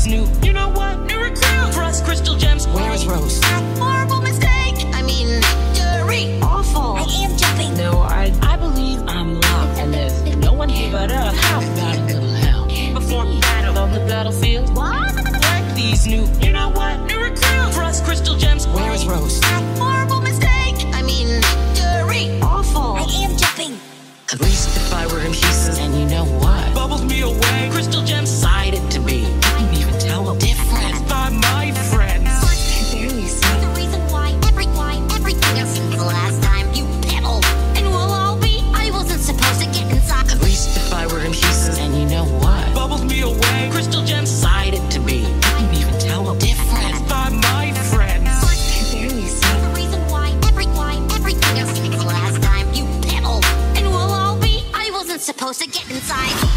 these new. You know what? New recruit. For us crystal gems. Where is Rose? Horrible mistake. I mean, victory. Awful. I am jumping. No, I believe I'm locked. And there's no one here but us. How about a little help? Before battle on the battlefield. What? Like these new. You know what? New recruit. For us crystal gems. Where is Rose? Horrible mistake. I mean, victory. Awful. I am jumping. At least if I were in pieces. And you know what? Bubbled me away. Crystal gems sided to be. Didn't even tell a difference by my friends. Barely see the reason why everything I've seen the last time you peddled. And we'll all be. I wasn't supposed to get inside. At least if I were in pieces. And you know what? Bubbled me away. Crystal gems sided to be. Didn't even tell a difference by my friends. Barely see the reason why everything I've seen the last time you peddled. And we'll all be. I wasn't supposed to get inside.